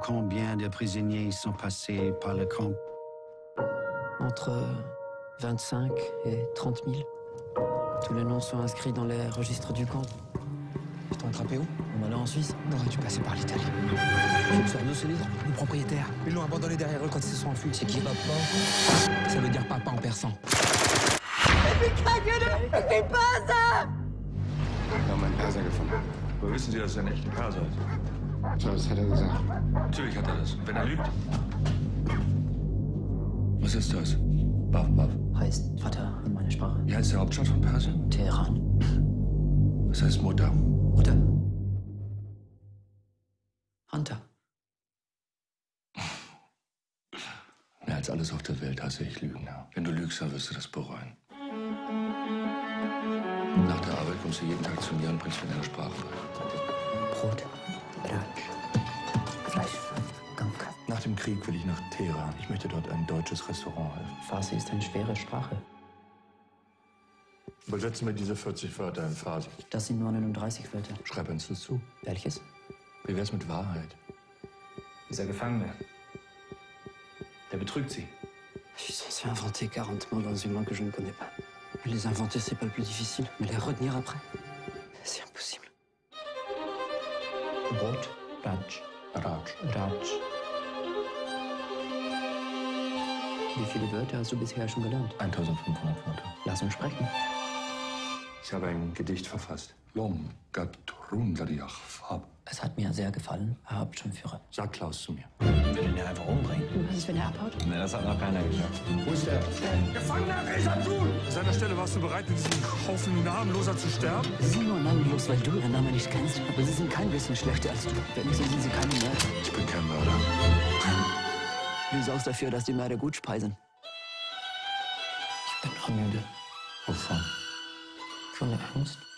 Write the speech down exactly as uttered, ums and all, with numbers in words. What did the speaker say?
combien de prisonniers sont passés par le camp? Entre vingt-cinq et trente mille. Tous les noms sont inscrits dans les registres du camp. Ils t'ont attrapé où? En allant en Suisse. On aurait dû passer par l'Italie. Tu sors de ce livre? Le propriétaire. Ils l'ont abandonné derrière eux quand ils se sont enfuis. C'est qui? Papa. Ça veut dire papa en persan. Wir haben einen Perser gefunden. Woher wissen Sie, dass er ein echter Perser ist? So, das hat er gesagt. Natürlich hat er das. Wenn er lügt. Was ist das? Baf, Baf. Heißt Vater in meiner Sprache. Wie heißt die Hauptstadt von Persien? Teheran. Was heißt Mutter? Oder? Hunter. Mehr als alles auf der Welt hasse ich Lügen. Ja. Wenn du lügst, dann wirst du das bereuen. Nach der Arbeit kommst du jeden Tag zu mir und bringst mir deine Sprache bei. Brot. Brot. Fleisch. Gunk. Nach dem Krieg will ich nach Teheran. Ich möchte dort ein deutsches Restaurant helfen. Farsi ist eine schwere Sprache. Übersetze mir diese vierzig Wörter in Farsi. Das sind nur neununddreißig Wörter. Schreib uns das zu. Welches? Wie wär's mit Wahrheit? Dieser Gefangene, der betrügt Sie. Je suis censé inventer quarante mots dans une langue que je ne connais pas. Mais les inventer, c'est pas le plus difficile. Mais les retenir après, c'est impossible. Brot. Raj. Raj. Raj. Wie viele Wörter hast du bisher schon gelernt? eintausendfünfhundert Wörter. Lass uns sprechen. Ich habe ein Gedicht verfasst. Lom Gatrundariach Fab. Es hat mir sehr gefallen. Hab schon Führer. Sag Klaus zu mir. Will ihn ja einfach umbringen. Was ist, wenn er abhaut? Nee, das hat noch keiner geschafft. Wo ist er? Gefangener Resatun! An seiner Stelle warst du bereit, mit diesem Haufen Namenloser zu sterben? Sie sind nur namenlos, weil du ihren Namen nicht kennst. Aber sie sind kein bisschen schlechter als du. Wenn nicht, so sind sie keine Mörder. Ich bin kein Mörder. Du sorgst dafür, dass die Mörder gut speisen. Ich bin noch müde. Wovon? Von der Angst.